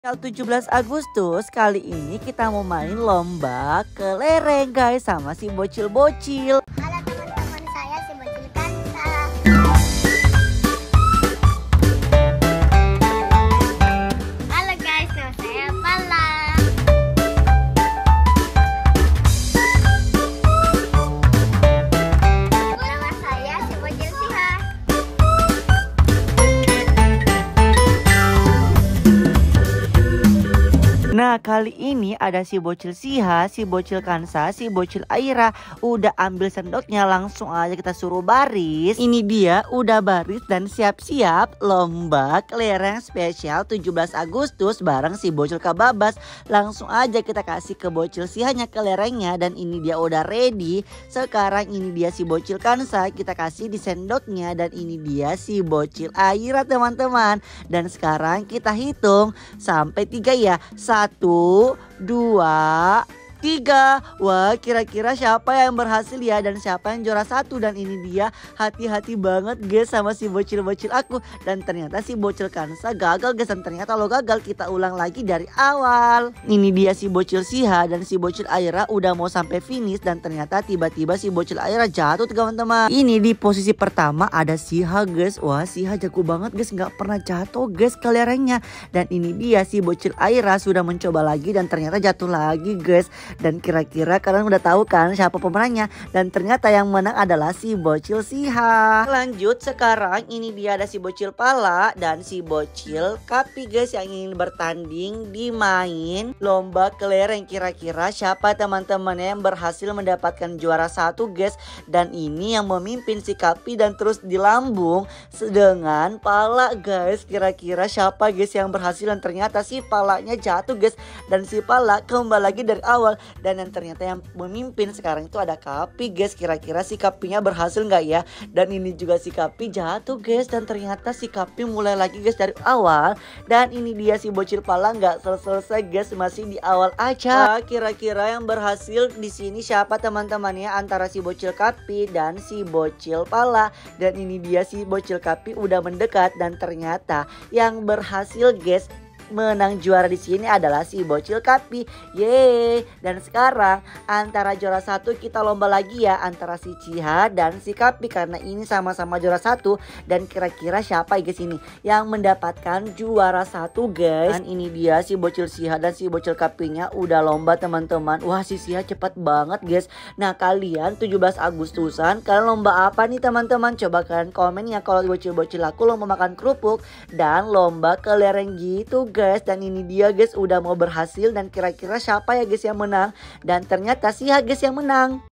Tanggal 17 Agustus kali ini kita mau main lomba kelereng guys sama si bocil-bocil. Halo teman-teman, saya si Bocil Kansa. Halo guys, nama saya Pala. Nama saya si Bocil Siha. Nah kali ini ada si bocil Siha, si bocil Kansa, si bocil Aira. Udah ambil sendoknya, langsung aja kita suruh baris. Ini dia udah baris dan siap-siap lomba kelereng spesial 17 Agustus bareng si bocil Kababas. Langsung aja kita kasih ke bocil Sihanya kelerengnya. Dan ini dia udah ready. Sekarang ini dia si bocil Kansa, kita kasih di sendoknya. Dan ini dia si bocil Aira teman-teman. Dan sekarang kita hitung sampai 3 ya. 1, 2, 3. Wah, kira-kira siapa yang berhasil ya dan siapa yang juara 1. Dan ini dia, hati-hati banget guys sama si bocil-bocil aku. Dan ternyata si bocil Kansa gagal guys. Dan ternyata lo gagal, kita ulang lagi dari awal. Ini dia si bocil Siha dan si bocil Aira udah mau sampai finish. Dan ternyata tiba-tiba si bocil Aira jatuh teman-teman. Ini di posisi pertama ada Siha guys. Wah, Siha jago banget guys, nggak pernah jatuh guys kelerengnya. Dan ini dia si bocil Aira sudah mencoba lagi dan ternyata jatuh lagi guys. Dan kira-kira kalian udah tahu kan siapa pemenangnya? Dan ternyata yang menang adalah si bocil Siha. Lanjut, sekarang ini dia ada si bocil Pala dan si bocil Kapi guys yang ingin bertanding di main lomba kelereng. Kira-kira siapa teman-temannya yang berhasil mendapatkan juara 1 guys? Dan ini yang memimpin si Kapi dan terus dilambung dengan Pala guys. Kira-kira siapa guys yang berhasil? Dan ternyata si Palanya jatuh guys. Dan si Pala kembali lagi dari awal. Dan yang ternyata yang memimpin sekarang itu ada Kapi guys. Kira-kira si Kapinya berhasil nggak ya? Dan ini juga si Kapi jatuh guys. Dan ternyata si Kapi mulai lagi guys dari awal. Dan ini dia si bocil Pala nggak selesai guys, masih di awal aja. Kira-kira yang berhasil di sini siapa teman-temannya? Antara si bocil Kapi dan si bocil Pala. Dan ini dia si bocil Kapi udah mendekat. Dan ternyata yang berhasil guys menang juara di sini adalah si bocil Kapi. Yeay. Dan sekarang antara juara 1 kita lomba lagi ya, antara si Siha dan si Kapi karena ini sama-sama juara 1. Dan kira-kira siapa guys ini yang mendapatkan juara 1 guys? Dan ini dia si bocil Siha dan si bocil Kapinya udah lomba teman-teman. Wah, si Siha cepet banget guys. Nah kalian 17 Agustusan kalian lomba apa nih teman-teman? Coba kalian komen ya. Kalau bocil-bocil aku lomba makan kerupuk dan lomba kelereng gitu guys. Dan ini dia guys udah mau berhasil. Dan kira-kira siapa ya guys yang menang? Dan ternyata Siha guys yang menang.